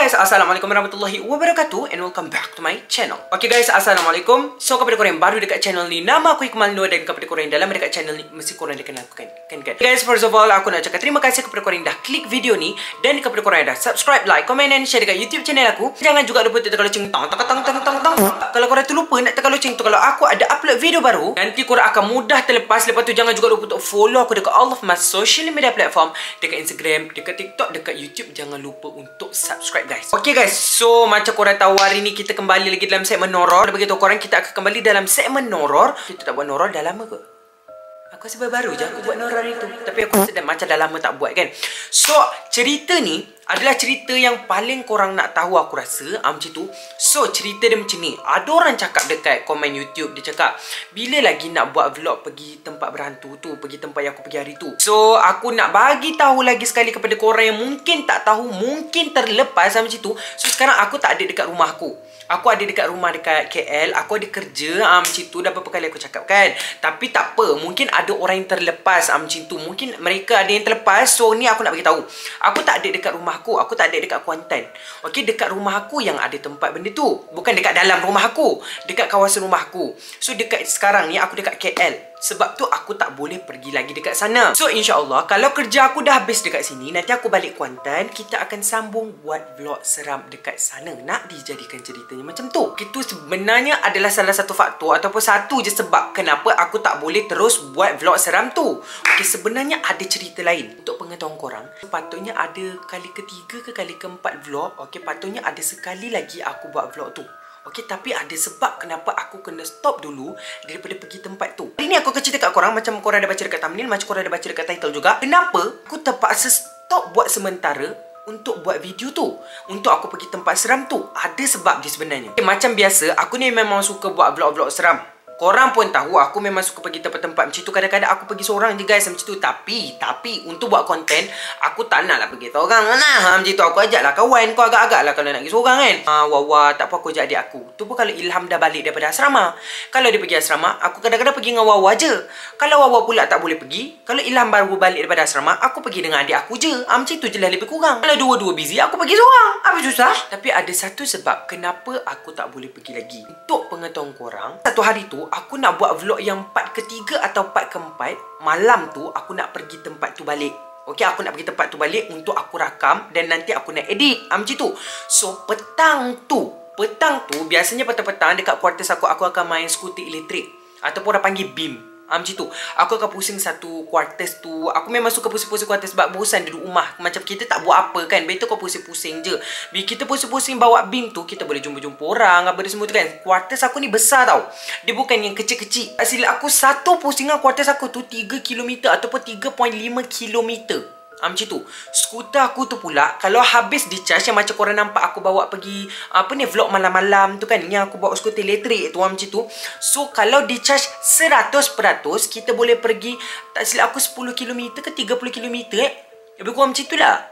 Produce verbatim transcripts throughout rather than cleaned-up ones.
guys, Assalamualaikum warahmatullahi wabarakatuh and welcome back to my channel. Okay guys, Assalamualaikum. So kepada korang yang baru dekat channel ni, nama aku Hikmal Nur, dan kepada korang yang dalam dekat channel ni, mesti korang dah kenal aku kan? Kan kan? Guys, first of all, aku nak cakap terima kasih kepada korang yang dah klik video ni, dan kepada korang yang dah subscribe, like, comment and share dekat YouTube channel aku. Jangan juga lupa tekan loceng tang tang tang tang tang tang. Kalau korang tu lupa nak tekan loceng tu, kalau aku ada upload video baru, nanti korang akan mudah terlepas. Lepas tu jangan juga lupa untuk follow aku dekat all of my social media platform, dekat Instagram, dekat TikTok, dekat YouTube. Jangan lupa untuk subscribe guys. Okay guys, so macam korang tahu, hari ni kita kembali lagi dalam segmen horror. Bagi tahu korang, kita akan kembali dalam segmen horror. Kita tak buat horror dah lama ke? Aku rasa baru je aku buat horror itu, tapi aku rasa dah, macam dah lama tak buat kan. So cerita ni adalah cerita yang paling korang nak tahu aku rasa, um, macam tu. So cerita dia macam ni. Ada orang cakap dekat komen YouTube, dia cakap bila lagi nak buat vlog pergi tempat berhantu tu, pergi tempat yang aku pergi hari tu. So aku nak bagi tahu lagi sekali kepada korang yang mungkin tak tahu, mungkin terlepas macam tu. So sekarang aku tak ada dekat rumah aku. Aku ada dekat rumah dekat K L. Aku ada kerja um, macam tu. Dah berapa kali aku cakap kan. Tapi tak apa, mungkin ada orang yang terlepas um, macam tu. Mungkin mereka ada yang terlepas. So ni aku nak bagi tahu, aku tak ada dekat rumah aku. Aku tak ada dekat Kuantan. Okey, dekat rumah aku yang ada tempat benda tu. Bukan dekat dalam rumah aku, dekat kawasan rumah aku. So dekat sekarang ni aku dekat K L. Sebab tu aku tak boleh pergi lagi dekat sana. So insyaAllah kalau kerja aku dah habis dekat sini, nanti aku balik Kuantan, kita akan sambung buat vlog seram dekat sana. Nak dijadikan ceritanya macam tu. Itu sebenarnya adalah salah satu faktor ataupun satu je sebab kenapa aku tak boleh terus buat vlog seram tu. Okey, sebenarnya ada cerita lain. Untuk pengetahuan korang, patutnya ada kali ketiga ke kali keempat vlog. Okey, patutnya ada sekali lagi aku buat vlog tu. Okey, tapi ada sebab kenapa aku kena stop dulu daripada pergi tempat tu. Hari ni aku akan cerita kat korang, macam korang dah baca dekat thumbnail, macam korang dah baca dekat title juga, kenapa aku terpaksa stop buat sementara untuk buat video tu, untuk aku pergi tempat seram tu. Ada sebab dia sebenarnya. Okay, macam biasa, aku ni memang suka buat vlog-vlog seram. Korang pun tahu aku memang suka pergi tempat-tempat macam tu. Kadang-kadang aku pergi seorang je guys macam tu. Tapi, tapi untuk buat konten, aku tak nak lah pergi seorang. Nah, ha, macam tu aku ajak lah kawan. Kau agak-agak lah kalau nak pergi seorang kan. Ha, Wawa, tak apa aku ajak adik aku. Tu pun kalau Ilham dah balik daripada asrama. Kalau dia pergi asrama, aku kadang-kadang pergi dengan Wawa je. Kalau Wawa pula tak boleh pergi, kalau Ilham baru balik daripada asrama, aku pergi dengan adik aku je. Ha, macam tu je lah lebih kurang. Kalau dua-dua busy, aku pergi seorang. Apa susah? Tapi ada satu sebab kenapa aku tak boleh pergi lagi. Untuk pengetahuan korang, satu hari tu aku nak buat vlog yang part ketiga atau part keempat. Malam tu aku nak pergi tempat tu balik. Okey, aku nak pergi tempat tu balik untuk aku rakam dan nanti aku nak edit. Ha, macam tu. So petang tu, petang tu biasanya petang-petang dekat quarters aku, aku akan main skuter elektrik ataupun orang panggil beam. Ha, macam tu. Aku akan pusing satu quarters tu. Aku memang suka pusing-pusing quarters sebab bosan duduk rumah. Macam kita tak buat apa kan. Better kau pusing-pusing je. Bila kita pusing-pusing bawa beam tu, kita boleh jumpa-jumpa orang, apa semua tu kan. Quarters aku ni besar tau. Dia bukan yang kecil-kecil. Silap aku satu pusingan quarters aku tu tiga kilometer ataupun tiga perpuluhan lima kilometer. Ha, macam tu. Skuter aku tu pula, kalau habis di charge, yang macam korang nampak aku bawa pergi apa ni, vlog malam-malam tu kan, yang aku bawa skuter elektrik tu, ha, macam tu. So kalau di charge seratus peratus, kita boleh pergi, tak silap aku sepuluh kilometer ke tiga puluh kilometer eh. Lebih kurang macam tu lah.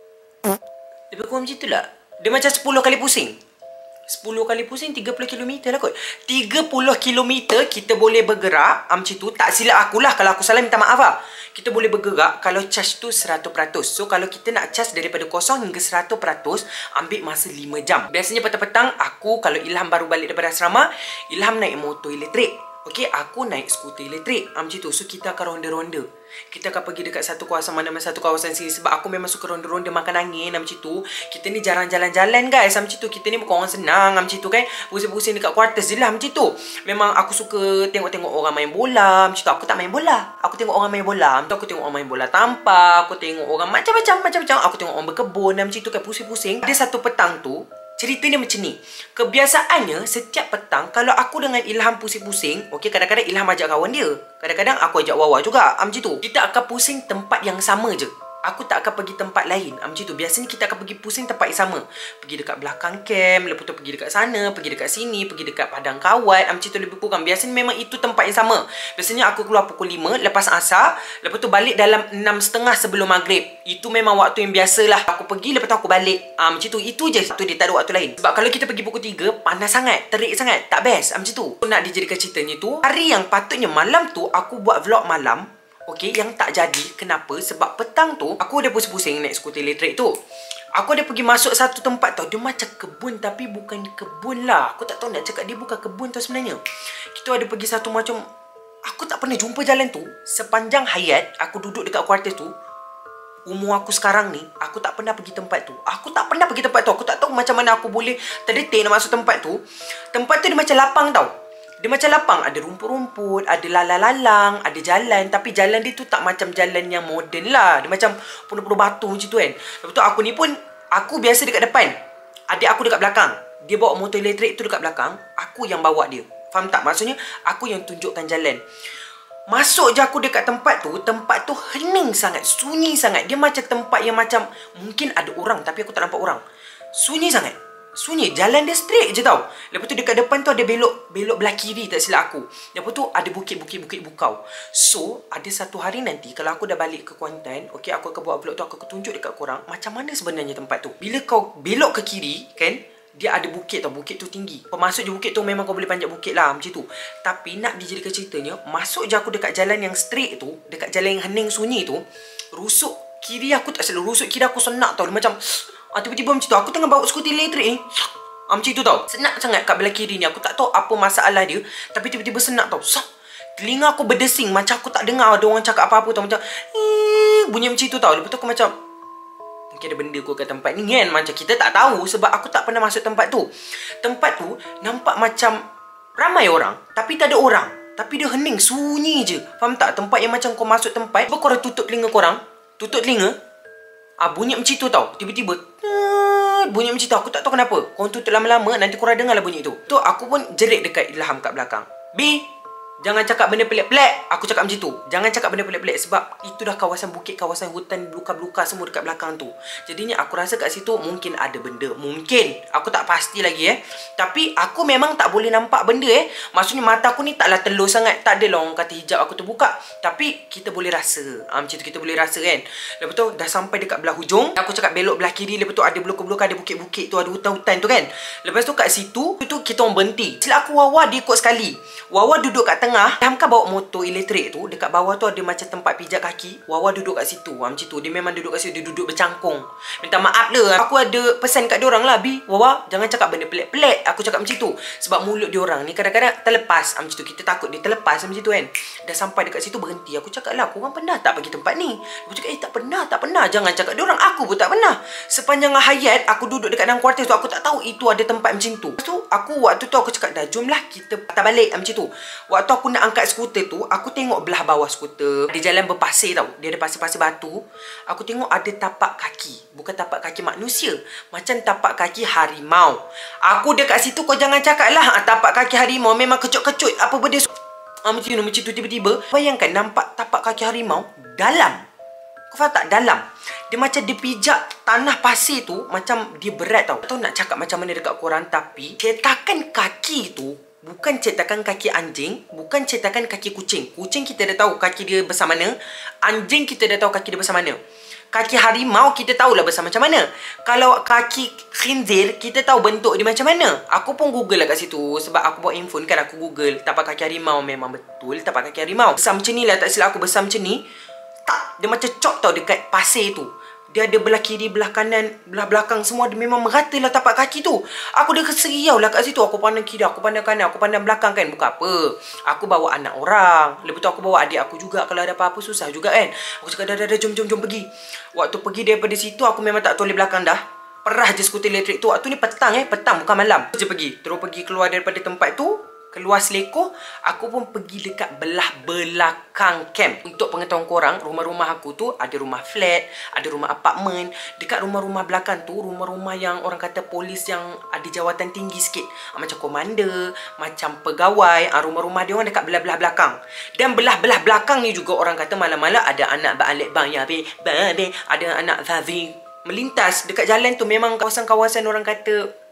Lebih kurang macam tu lah. Dia macam sepuluh kali pusing. sepuluh kali pusing tiga puluh kilometer lah kot. tiga puluh kilometer kita boleh bergerak, ha, macam tu. Tak silap akulah, kalau aku salah minta maaf lah. Kita boleh bergerak kalau charge tu seratus peratus. So kalau kita nak charge daripada kosong hingga seratus peratus, ambil masa lima jam. Biasanya petang-petang aku, kalau Ilham baru balik daripada asrama, Ilham naik motor elektrik. Okey, aku naik skuter elektrik. Ha, macam tu. So kita akan ronda-ronda. Kita akan pergi dekat satu kawasan mana-mana, satu kawasan sini. Sebab aku memang suka ronda-ronda makan angin. Ha, macam tu. Kita ni jarang jalan-jalan guys. Ha, macam tu. Kita ni bukan orang senang. Ha, macam tu kan. Pusing-pusing dekat quarters je lah. Macam tu. Memang aku suka tengok-tengok orang main bola. Macam tu. Aku tak main bola. Aku tengok orang main bola. Macam tu. Aku tengok orang main bola tampar. Aku tengok orang macam-macam. Macam-macam. Aku tengok orang berkebun. Ha, macam tu kan. Pusing-pusing. Ada satu petang tu, cerita ni macam ni. Kebiasaannya setiap petang kalau aku dengan Ilham pusing-pusing, okey, kadang-kadang Ilham ajak kawan dia. Kadang-kadang aku ajak Wawa juga. Ha, macam tu. Kita akan pusing tempat yang sama je. Aku tak akan pergi tempat lain. Ha, macam tu. Biasanya kita akan pergi pusing tempat yang sama. Pergi dekat belakang camp, lepas tu pergi dekat sana, pergi dekat sini, pergi dekat padang kawat. Ha, macam tu lebih kurang. Biasanya memang itu tempat yang sama. Biasanya aku keluar pukul lima lepas asar, lepas tu balik dalam enam tiga puluh sebelum maghrib. Itu memang waktu yang biasalah. Aku pergi, lepas tu aku balik. Ha, macam tu. Itu je. Tu dia tak ada waktu lain. Sebab kalau kita pergi pukul tiga, panas sangat, terik sangat, tak best. Ha, macam tu. Nak dijadikan ceritanya tu, hari yang patutnya malam tu aku buat vlog malam, okey, yang tak jadi. Kenapa? Sebab petang tu aku dah pusing-pusing naik skuter elektrik tu. Aku ada pergi masuk satu tempat tau. Dia macam kebun tapi bukan kebun lah. Aku tak tahu nak cakap dia bukan kebun tau sebenarnya. Kita ada pergi satu macam, aku tak pernah jumpa jalan tu. Sepanjang hayat aku duduk dekat kuartus tu, umur aku sekarang ni, aku tak pernah pergi tempat tu. Aku tak pernah pergi tempat tu. Aku tak tahu macam mana aku boleh terdetik nak masuk tempat tu. Tempat tu dia macam lapang tau. Dia macam lapang. Ada rumput-rumput, ada lalang-lalang, ada jalan. Tapi jalan dia tu tak macam jalan yang moden lah. Dia macam penuh-penuh batu macam tu kan. Lepas tu aku ni pun, aku biasa dekat depan, adik aku dekat belakang. Dia bawa motor elektrik tu dekat belakang, aku yang bawa dia. Faham tak? Maksudnya, aku yang tunjukkan jalan. Masuk je aku dekat tempat tu, tempat tu hening sangat, sunyi sangat. Dia macam tempat yang macam, mungkin ada orang tapi aku tak nampak orang. Sunyi sangat. Sunyi, jalan dia straight je tau. Lepas tu dekat depan tu ada belok, belok belah kiri tak silap aku. Lepas tu ada bukit-bukit-bukit bukau. So, ada satu hari nanti kalau aku dah balik ke Kuantan, okay, aku akan buat vlog tu, aku akan tunjuk dekat korang macam mana sebenarnya tempat tu. Bila kau belok ke kiri, kan, dia ada bukit tau, bukit tu tinggi. Pemasuk je bukit tu memang kau boleh panjat bukit lah macam tu. Tapi nak dijadikan ceritanya, masuk je aku dekat jalan yang straight tu, dekat jalan yang hening sunyi tu, rusuk kiri aku tak selalu, rusuk kiri aku senak tau. Dia macam ah, tiba-tiba macam tu, aku tengah bawa skuter elektrik ni, ah, macam tu tau. Senak sangat kat belah kiri ni. Aku tak tahu apa masalah dia, tapi tiba-tiba senak tau. Sak, telinga aku berdesing, macam aku tak dengar ada orang cakap apa-apa tau. Macam bunyi macam tu tau. Lepas tu aku macam, mungkin ada benda kot kat tempat ni kan. Macam kita tak tahu sebab aku tak pernah masuk tempat tu. Tempat tu nampak macam ramai orang, tapi tak ada orang. Tapi dia hening, sunyi je. Faham tak? Tempat yang macam kau masuk tempat, cuba korang tutup telinga korang, tutup telinga, ah, bunyi macam tu tau. Tiba-tiba bunyi macam tu. Aku tak tahu kenapa. Korang tutup lama-lama, nanti korang dengar lah bunyi tu. Tu aku pun jerit dekat Ilham kat belakang. B, jangan cakap benda pelik-pelik. Aku cakap macam tu. Jangan cakap benda pelik-pelik sebab itu dah kawasan bukit, kawasan hutan, beluka-beluka semua dekat belakang tu. Jadinya aku rasa kat situ mungkin ada benda. Mungkin. Aku tak pasti lagi eh. Tapi aku memang tak boleh nampak benda eh. Maksudnya mata aku ni taklah telur sangat. Tak adalah orang kata hijab aku terbuka. Tapi kita boleh rasa. Ha, macam tu kita boleh rasa kan. Lepas tu dah sampai dekat belah hujung. Aku cakap belok belah kiri. Lepas tu ada beluka-beluka, ada bukit-bukit tu, ada hutan-hutan tu kan. Lepas tu kat situ, tu kita orang berhenti. Silap aku Wawa dia ikut sekali. Wawa duduk kat tengah. Hamka bawa motor elektrik tu, dekat bawah tu ada macam tempat pijak kaki. Wawa duduk kat situ. Ha, macam tu. Dia memang duduk kat situ. Dia duduk bercangkung. Minta maaf lah. Aku ada pesan kat diorang lah. Bi, Wawa, jangan cakap benda pelik-pelik. Aku cakap macam tu. Sebab mulut diorang ni kadang-kadang terlepas. Ha, macam tu. Kita takut dia terlepas macam tu kan. Dah sampai dekat situ berhenti. Aku cakap lah, korang pernah tak pergi tempat ni? Aku cakap, eh tak pernah, tak pernah. Jangan cakap diorang. Aku pun tak pernah. Sepanjang hayat aku duduk dekat dalam kuartus tu, aku tak tahu itu ada tempat macam tu. Lepas tu, aku waktu tu aku cakap dah, jomlah kita patah balik. Ha, macam tu. Waktu aku nak angkat skuter tu, aku tengok belah bawah skuter, ada jalan berpasir tau. Dia ada pasir-pasir batu. Aku tengok ada tapak kaki. Bukan tapak kaki manusia, macam tapak kaki harimau. Aku dekat situ, kau jangan cakap lah tapak kaki harimau memang kecut-kecut apa benda. Ah, macam tu, macam tu tiba-tiba. Bayangkan nampak tapak kaki harimau dalam. Kau faham tak? Dalam. Dia macam dia pijak tanah pasir tu, macam dia berat tau. Tak tahu nak cakap macam mana dekat korang, tapi cetakan kaki tu bukan cetakan kaki anjing, bukan cetakan kaki kucing. Kucing kita dah tahu kaki dia besar mana. Anjing kita dah tahu kaki dia besar mana. Kaki harimau kita tahulah besar macam mana. Kalau kaki khinzir, kita tahu bentuk dia macam mana. Aku pun google lah kat situ. Sebab aku buat info kan, aku google tapak kaki harimau. Memang betul tapak kaki harimau besar macam ni lah, tak silap aku, besar macam ni. Tak, dia macam cop tau dekat pasir tu. Dia ada belah kiri, belah kanan, belah belakang semua. Dia memang merata lah tapak kaki tu. Aku dah keseriau lah kat situ. Aku pandang kiri, aku pandang kanan, aku pandang belakang kan. Bukan apa, aku bawa anak orang. Lepas tu aku bawa adik aku juga. Kalau ada apa-apa susah juga kan. Aku cakap dah, dah, dah, jom, jom, jom pergi. Waktu pergi daripada situ, aku memang tak toleh belakang dah. Perah je skuter elektrik tu. Waktu ni petang eh, petang bukan malam. Je pergi, terus pergi keluar daripada tempat tu, keluar Seleko. Aku pun pergi dekat belah belakang camp. Untuk pengetahuan korang, rumah-rumah aku tu ada rumah flat, ada rumah apartmen. Dekat rumah-rumah belakang tu, rumah-rumah yang orang kata polis yang ada jawatan tinggi sikit. Macam komander, macam pegawai. Rumah-rumah dia orang dekat belah-belah belakang. Dan belah-belah belakang ni juga orang kata malam-malam ada anak balik bang ya be, babe, ada anak Zazi melintas dekat jalan tu. Memang kawasan-kawasan orang kata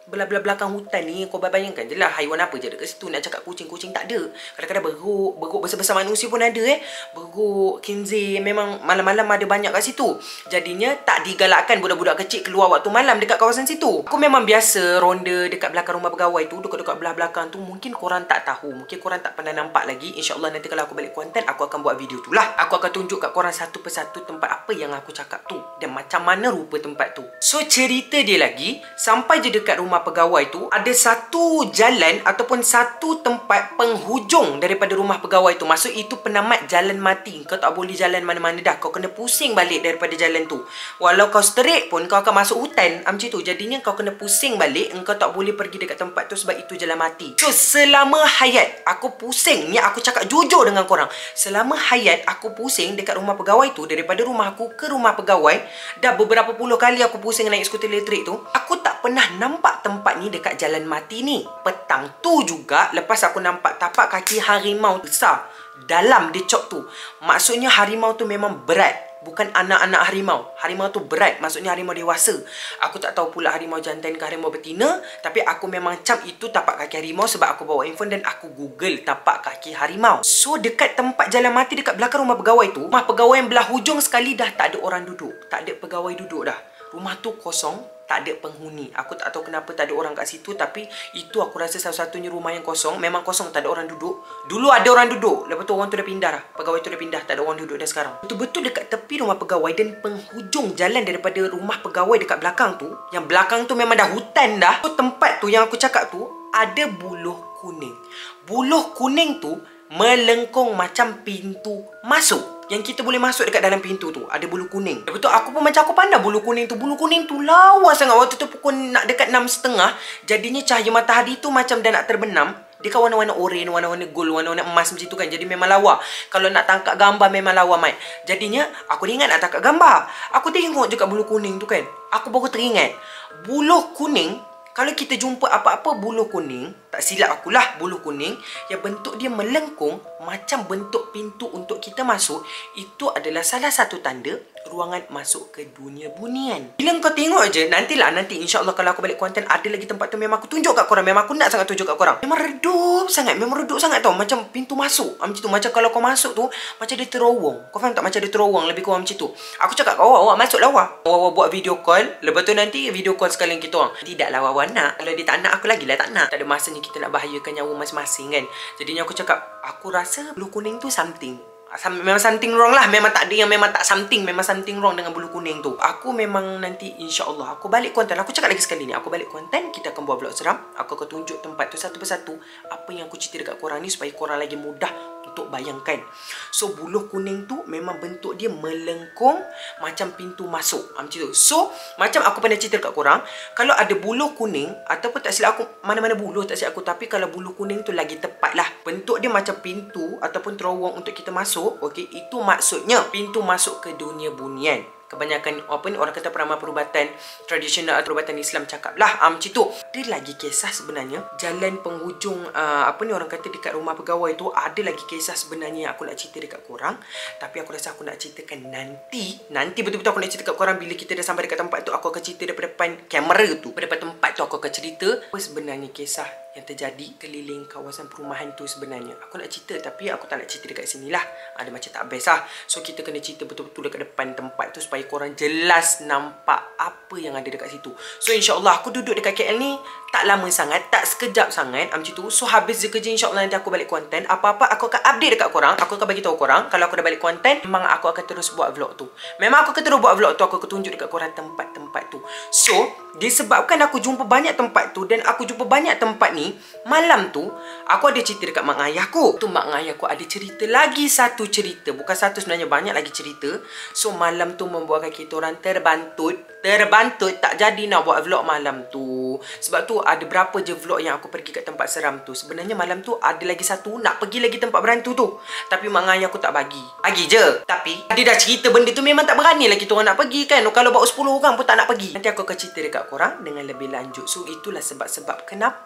belah-belah belakang hutan ni, kau bayangkan je lah haiwan apa je dekat situ. Nak cakap kucing, kucing tak ada. Kadang-kadang beruk, beruk besar-besar manusia pun ada eh. Beruk, khinzir, memang malam-malam ada banyak kat situ. Jadinya tak digalakkan budak-budak kecil keluar waktu malam dekat kawasan situ. Aku memang biasa ronda dekat belakang rumah pegawai tu, dekat-dekat belah belakang tu. Mungkin korang tak tahu, mungkin korang tak pernah nampak lagi. InsyaAllah nanti kalau aku balik Kuantan, aku akan buat video tu lah. Aku akan tunjuk kat korang satu persatu tempat apa yang aku cakap tu dan macam mana rupa tempat tu. So cerita dia lagi, sampai je dekat rumah pegawai tu, ada satu jalan ataupun satu tempat penghujung daripada rumah pegawai tu. Maksud itu penamat jalan mati. Kau tak boleh jalan mana-mana dah. Kau kena pusing balik daripada jalan tu. Walau kau straight pun, kau akan masuk hutan macam tu. Jadinya kau kena pusing balik. Engkau tak boleh pergi dekat tempat tu sebab itu jalan mati. So selama hayat aku pusing, ni aku cakap jujur dengan korang, selama hayat aku pusing dekat rumah pegawai tu, daripada rumah aku ke rumah pegawai, dah beberapa puluh kali aku pusing naik skuter elektrik tu, aku tak pernah nampak tempat ni dekat jalan mati ni. Petang tu juga, lepas aku nampak tapak kaki harimau besar dalam decok tu. Maksudnya harimau tu memang berat. Bukan anak-anak harimau. Harimau tu berat. Maksudnya harimau dewasa. Aku tak tahu pula harimau jantan ke harimau betina. Tapi aku memang cap itu tapak kaki harimau sebab aku bawa handphone dan aku google tapak kaki harimau. So dekat tempat jalan mati dekat belakang rumah pegawai tu, rumah pegawai yang belah hujung sekali dah tak ada orang duduk. Tak ada pegawai duduk dah. Rumah tu kosong, tak ada penghuni. Aku tak tahu kenapa tak ada orang kat situ, tapi itu aku rasa satu-satunya rumah yang kosong. Memang kosong, tak ada orang duduk. Dulu ada orang duduk, lepas tu orang tu dah pindah dah. Pegawai tu dah pindah, tak ada orang duduk dah sekarang. Betul-betul dekat tepi rumah pegawai dan penghujung jalan daripada rumah pegawai dekat belakang tu, yang belakang tu memang dah hutan dah. So, tempat tu yang aku cakap tu ada buluh kuning. Buluh kuning tu melengkung macam pintu masuk. Yang kita boleh masuk dekat dalam pintu tu ada bulu kuning. Betul, aku pun macam aku pandang bulu kuning tu. Bulu kuning tu lawa sangat. Waktu tu pukul nak dekat enam setengah. Jadinya cahaya matahari tu macam dah nak terbenam. Dia kan warna-warna oranye, warna-warna gold, warna-warna emas macam tu kan. Jadi memang lawa. Kalau nak tangkap gambar memang lawa, Mat. Jadinya aku ingat nak tangkap gambar. Aku tengok je kat bulu kuning tu kan. Aku baru teringat. Buluh kuning, kalau kita jumpa apa-apa buluh kuning, tak silap akulah buluh kuning, yang bentuk dia melengkung macam bentuk pintu untuk kita masuk, itu adalah salah satu tanda ruangan masuk ke dunia bunian. Bila kau tengok je, nantilah nanti insyaAllah kalau aku balik Kuantan, ada lagi tempat tu memang aku tunjuk kat korang. Memang aku nak sangat tunjuk kat korang. Memang redup sangat, memang redup sangat tau. Macam pintu masuk macam tu. Macam kalau kau masuk tu, macam dia terowong. Kau faham tak? Macam dia terowong, lebih kurang macam tu. Aku cakap, awak, awak masuk lah awak. Awak buat video call. Lepas tu nanti video call sekalian kita orang. Tidaklah awak nak. Kalau dia tak nak, aku lagi lah tak nak. Tak ada masanya kita nak bahayakan nyawa masing-masing kan. Jadinya aku cakap, aku rasa bulu kuning tu something. Memang something wrong lah. Memang tak ada yang memang tak something. Memang something wrong dengan bulu kuning tu. Aku memang nanti insyaAllah aku balik Kuantan. Aku cakap lagi sekali ni, aku balik Kuantan, kita akan buat vlog seram. Aku akan tunjuk tempat tu satu persatu. Apa yang aku cerita dekat korang ni supaya korang lagi mudah untuk bayangkan. So buluh kuning tu memang bentuk dia melengkung macam pintu masuk macam tu. So macam aku pernah cerita dekat korang, kalau ada buluh kuning, ataupun tak silap aku mana-mana buluh tak silap aku, tapi kalau buluh kuning tu lagi tepat lah. Bentuk dia macam pintu ataupun terowong untuk kita masuk. Okey, itu maksudnya pintu masuk ke dunia bunian. Kebanyakan apa ni orang kata peramal perubatan tradisional atau perubatan Islam cakap lah um, macam tu. Ada lagi kisah sebenarnya jalan penghujung uh, apa ni orang kata dekat rumah pegawai tu. Ada lagi kisah sebenarnya yang aku nak cerita dekat korang, tapi aku rasa aku nak ceritakan nanti. Nanti betul-betul aku nak cerita dekat korang bila kita dah sampai dekat tempat tu. Aku akan cerita daripada depan kamera tu, daripada tempat tu aku akan cerita apa sebenarnya kisah yang terjadi keliling kawasan perumahan tu sebenarnya. Aku nak cerita tapi aku tak nak cerita dekat sini lah. Ada macam tak best lah. So kita kena cerita betul-betul dekat depan tempat tu supaya korang jelas nampak apa yang ada dekat situ. So insyaAllah aku duduk dekat K L ni tak lama sangat, tak sekejap sangat macam tu. So habis je kerja insyaAllah nanti aku balik Kuantan. Apa-apa aku akan update dekat korang. Aku akan bagi tahu korang kalau aku dah balik Kuantan. Memang aku akan terus buat vlog tu. Memang aku akan terus buat vlog tu. Aku akan tunjuk dekat korang tempat-tempat tu. So disebabkan aku jumpa banyak tempat tu dan aku jumpa banyak tempat ni, malam tu aku ada cerita dekat mak ayahku. Tu mak ayahku ada cerita lagi satu cerita. Bukan satu sebenarnya, banyak lagi cerita. So malam tu membuatkan kita orang terbantut. Terbantut tak jadi nak buat vlog malam tu. Sebab tu ada berapa je vlog yang aku pergi kat tempat seram tu. Sebenarnya malam tu ada lagi satu nak pergi lagi tempat berantu tu. Tapi mak ayahku tak bagi. Bagi je. Tapi dia dah cerita benda tu memang tak berani lah kita orang nak pergi kan. Kalau bawa sepuluh orang pun tak nak pergi. Nanti aku akan cerita dekat korang dengan lebih lanjut. So itulah sebab-sebab kenapa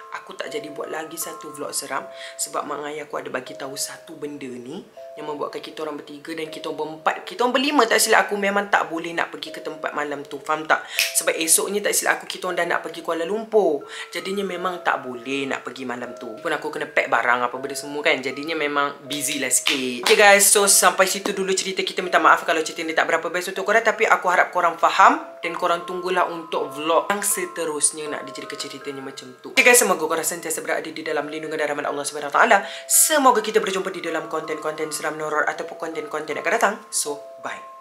aku tak jadi buat lagi satu vlog seram sebab mak ayah aku ada bagi tahu satu benda ni yang membuatkan kita orang bertiga dan kita orang berempat, kita orang berlima tak silap aku memang tak boleh nak pergi ke tempat malam tu. Faham tak? Sebab esoknya tak silap aku kita orang dah nak pergi Kuala Lumpur. Jadinya memang tak boleh nak pergi malam tu. Pun aku kena pack barang apa benda semua kan. Jadinya memang busy lah sikit. Okay guys, so sampai situ dulu cerita kita. Minta maaf kalau cerita ni tak berapa best untuk korang, tapi aku harap korang faham dan korang tunggulah untuk vlog yang seterusnya nak dijadikan ceritanya macam tu. Okay guys, semoga korang sentiasa berada di dalam lindungan dan rahmat Allah Subhanahu Wa Taala. Semoga kita berjumpa di dalam konten-konten seram horror ataupun konten-konten yang akan datang. So, bye.